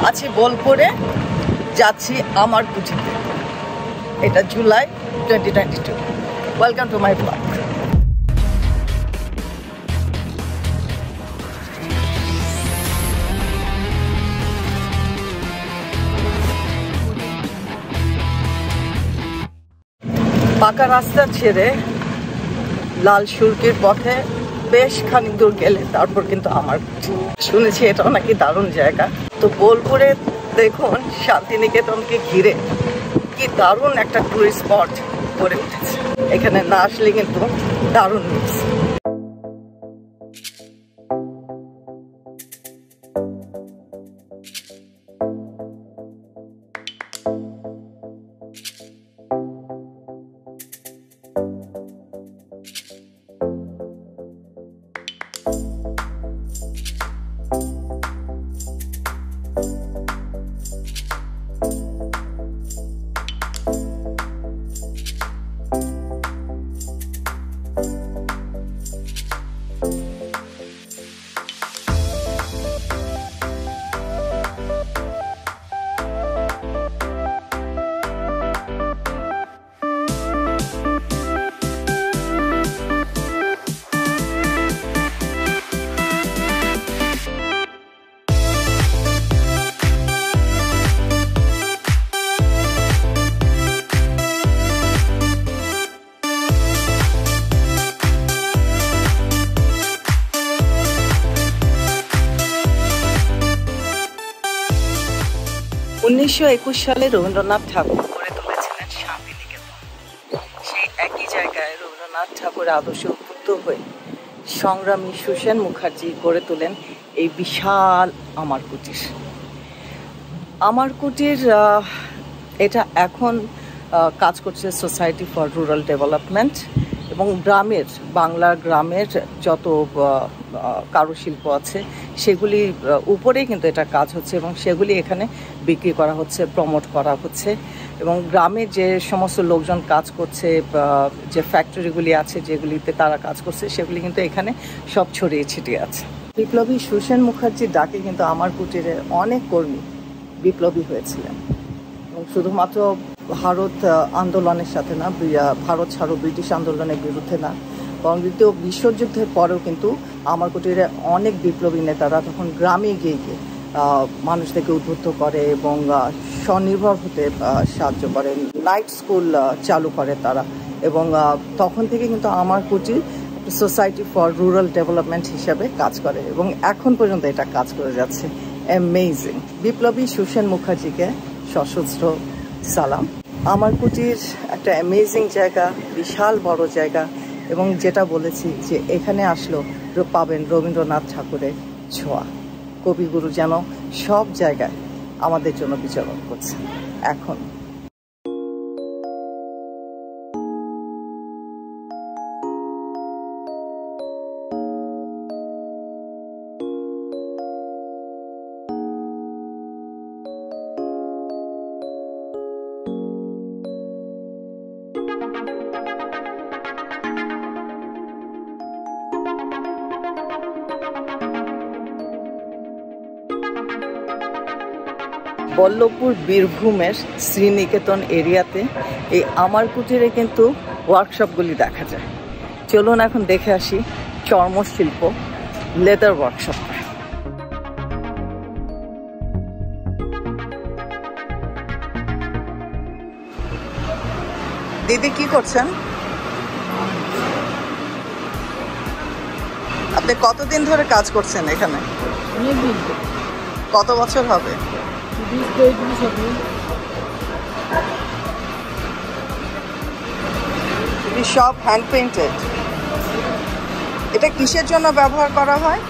আছি বোলপুরে, যাচ্ছি আমার কুঠিতে। এটা July 2022। Welcome to my vlog. পাকা রাস্তা ছেড়ে লাল সুরকির পথে বেশ খানিক দূর গেলে তারপর কিন্তু আমার কুঠি। শুনেছি এটাও নাকি দারুণ জায়গা। তো বোলপুরে দেখুন শান্তিনিকেতনকে ঘিরে কি দারুণ একটা টুরিস্ট স্পট গড়ে উঠেছে। এখানে না আসলে কিন্তু দারুণ মিস। 1921 সালে রবীন্দ্রনাথ ঠাকুর গড়ে তুলেছিলেন শান্তিনিকেতন। সেই একই জায়গায় রবীন্দ্রনাথ ঠাকুরের আদর্শে উদ্বুদ্ধ হয়ে সংগ্রামী সুসেন মুখার্জি গড়ে তোলেন এই বিশাল আমার কুটির। আমার কুটির এটা এখন কাজ করছে সোসাইটি ফর রুরাল ডেভেলপমেন্ট, এবং গ্রামের বাংলার গ্রামের যত কারুশিল্প আছে সেগুলি উপরেই কিন্তু এটা কাজ হচ্ছে, এবং সেগুলি এখানে বিক্রি করা হচ্ছে, প্রমোট করা হচ্ছে। এবং গ্রামে যে সমস্ত লোকজন কাজ করছে, যে ফ্যাক্টরিগুলি আছে যেগুলিতে তারা কাজ করছে, সেগুলি কিন্তু এখানে সব ছড়িয়ে ছিটিয়ে আছে। বিপ্লবী সুসেন মুখার্জির ডাকে কিন্তু আমার কুটিরে অনেক কর্মী বিপ্লবী হয়েছিলেন, এবং শুধুমাত্র ভারত আন্দোলনের সাথে না, ভারত ছাড়ো ব্রিটিশ আন্দোলনের বিরুদ্ধে না, বরং দ্বিতীয় বিশ্বযুদ্ধের পরেও কিন্তু আমার কুটিরে অনেক বিপ্লবী নেতারা তখন গ্রামে গিয়ে গিয়ে মানুষদেরকে উদ্বুদ্ধ করে এবং স্বনির্ভর হতে সাহায্য করে। নাইট স্কুল চালু করে তারা, এবং তখন থেকে কিন্তু আমার কুটির সোসাইটি ফর রুরাল ডেভেলপমেন্ট হিসাবে কাজ করে, এবং এখন পর্যন্ত এটা কাজ করে যাচ্ছে। অ্যামেজিং। বিপ্লবী সুসেন মুখার্জিকে সশস্ত্র সালাম। আমার কুটির একটা অ্যামেজিং জায়গা, বিশাল বড় জায়গা, এবং যেটা বলেছি যে এখানে আসলেও পাবেন রবীন্দ্রনাথ ঠাকুরের ছোঁয়া। কবিগুরু যেন সব জায়গায় আমাদের জন্য বিচরণ করছে এখন। বল্লভপুর বীরভূমের শ্রীনিকেতন এরিয়াতে এই আমার কুটিরে কিন্তু ওয়ার্কশপগুলি দেখা যায়। চলুন এখন দেখে আসি চর্মশিল্প, লেদার ওয়ার্কশপ। দিদি কি করছেন? আপনি কতদিন ধরে কাজ করছেন এখানে? কত বছর হবে? সব হ্যান্ড পেইন্টেড। এটা কিসের জন্য ব্যবহার করা হয়?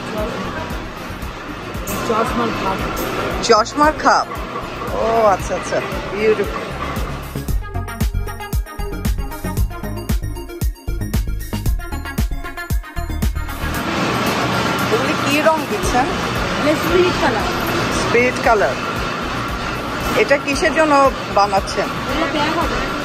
চশমার খাপ। ও আচ্ছা আচ্ছা, বিউটিফুল। এগুলি কি রং দিচ্ছেন? Spirit colour. এটা কিসের জন্য বানাচ্ছেন?